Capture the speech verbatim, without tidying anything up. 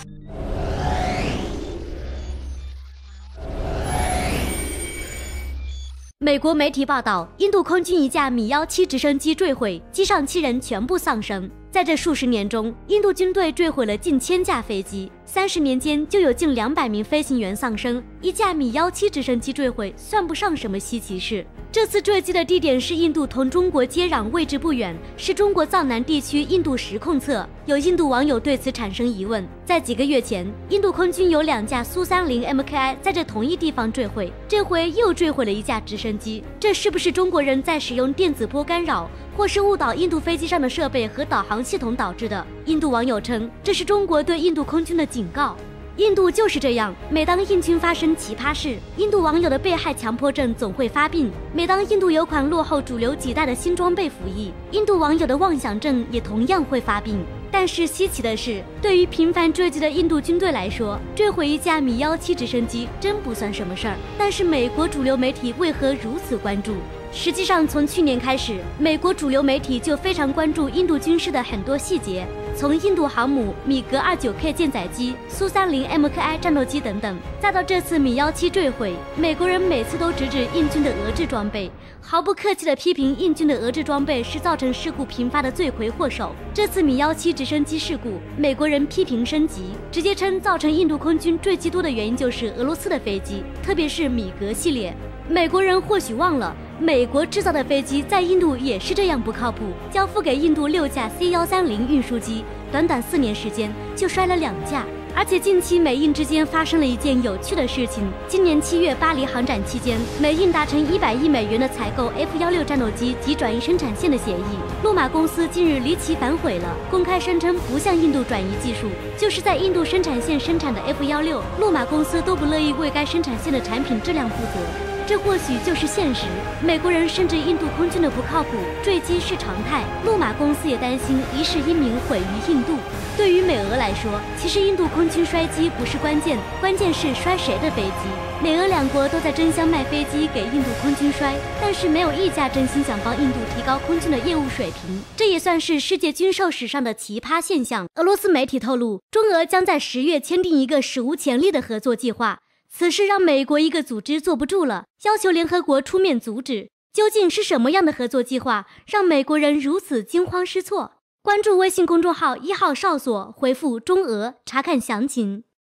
美国媒体报道，印度空军一架米幺七直升机坠毁，机上七人全部丧生。在这数十年中，印度军队坠毁了近千架飞机，三十年间就有近两百名飞行员丧生。一架米幺七直升机坠毁，算不上什么稀奇事。这次坠机的地点是印度同中国接壤，位置不远，是中国藏南地区印度实控侧。有印度网友对此产生疑问。在几个月前，印度空军有两架苏三零 M K I 在这同一地方坠毁，这回又坠毁了一架直升机。这是不是中国人在使用电子波干扰，或是误导印度飞机上的设备和导航系统导致的？印度网友称，这是中国对印度空军的警告。印度就是这样，每当印军发生奇葩事，印度网友的被害强迫症总会发病；每当印度有款落后主流几代的新装备服役，印度网友的妄想症也同样会发病。但是稀奇的是，对于频繁坠机的印度军队来说，坠毁一架米幺七直升机真不算什么事儿。但是美国主流媒体为何如此关注？实际上，从去年开始，美国主流媒体就非常关注印度军事的很多细节，从印度航母、米格 二九 K 舰载机、苏三零 M K I 战斗机等等，再到这次米幺七坠毁，美国人每次都直指印军的俄制装备，毫不客气地批评印军的俄制装备是造成事故频发的罪魁祸首。这次米幺七直升机事故，美国人批评升级，直接称造成印度空军坠机多的原因就是俄罗斯的飞机，特别是米格系列。美国人或许忘了，美国制造的飞机在印度也是这样不靠谱，交付给印度六架 C 一三零运输机，短短四年时间就摔了两架。而且近期美印之间发生了一件有趣的事情，今年七月巴黎航展期间，美印达成一百亿美元的采购 F 十六 战斗机及转移生产线的协议。洛马公司近日离奇反悔了，公开声称不向印度转移技术，就是在印度生产线生产的 F 十六，洛马公司都不乐意为该生产线的产品质量负责。这或许就是现实，美国人甚至印度空军的不靠谱，坠机是常态。洛马公司也担心一世英名毁于印度。对于美俄来说，其实印度空军摔机不是关键，关键是摔谁的飞机。美俄两国都在争相卖飞机给印度空军摔，但是没有一家真心想帮印度提高空军的业务水平，这也算是世界军售史上的奇葩现象。俄罗斯媒体透露，中俄将在十月签订一个史无前例的合作计划。此事让美国一个组织坐不住了，要求联合国出面阻止。究竟是什么样的合作计划，让美国人如此惊慌失措？关注微信公众号一号哨所，回复中俄查看详情。